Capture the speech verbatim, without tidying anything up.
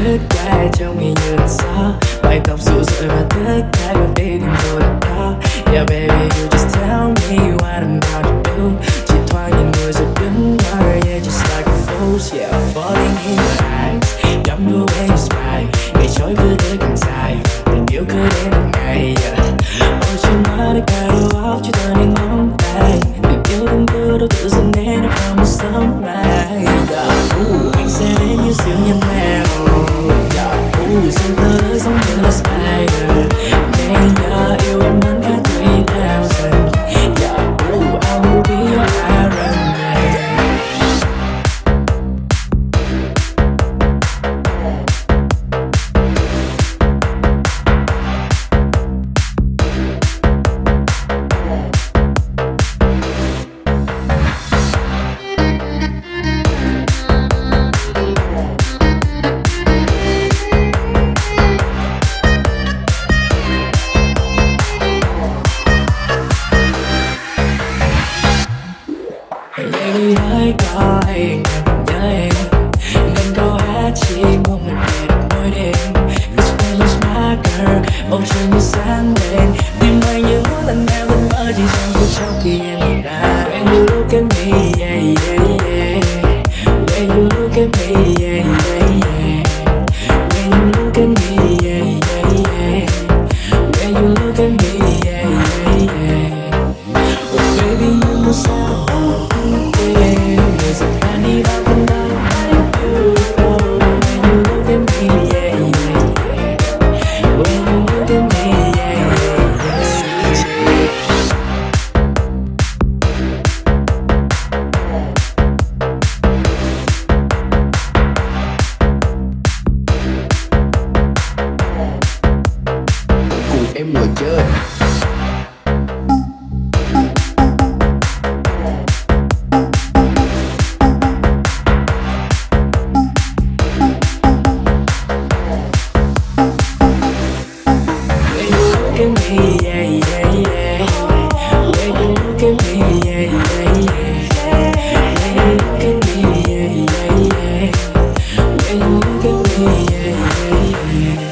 lướt qua trong mình như là gió. Mái tóc rủ rượi và tất cả các đi tìm rồi là đó. Yeah baby you just tell me what I'm about to do. Chỉ thoáng nhìn người rồi đứng ngỡ, yeah just like a fool. Yeah I'm falling in your eyes, love the way you smile. Ngày trôi cứ thế càng dài, tình yêu cứ đến từng ngày. Yeah. Ôi trên má đã cài đầu óc chỉ toàn những ngón tay. Tình yêu từng tư đâu tự dưng đến được vào một sớm mai. Yeah. Uh, anh sẽ đến như siêu nhân mèo. Yeah. Uh, dòng tơ tới giống như là spider. Nghe nhớ yêu em đến cả three thousand. Yeah. Uh, I will be your Iron Man. Baby hãy coi nhớ em, nên câu hát chỉ muốn mình về được mỗi đêm. Cause when you smile girl, bầu trời như sáng lên. Tim anh như mỗi lần em vẫn mơ chỉ trong phút trong khi em nhìn ra. When you look at me, yeah yeah yeah. When you look at me, yeah yeah yeah. When you look at me, yeah yeah yeah. When you look at me, yeah yeah yeah. Oh baby you know sao. There's a plenty of love like you. When you look at me, yeah, yeah, yeah. When you look at me, yeah, yeah, yeah. Cùng em ngồi chơi. Yeah.